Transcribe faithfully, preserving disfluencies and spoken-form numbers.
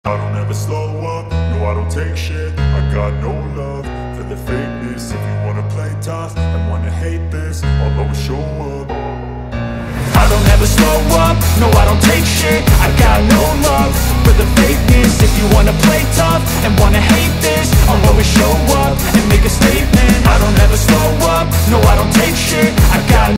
I don't ever slow up, no I don't take shit. I got no love for the fakeness. If you wanna play tough and wanna hate this, I'll always show up. I don't ever slow up, no I don't take shit. I got no love for the fakeness. If you wanna play tough and wanna hate this, I'll always show up.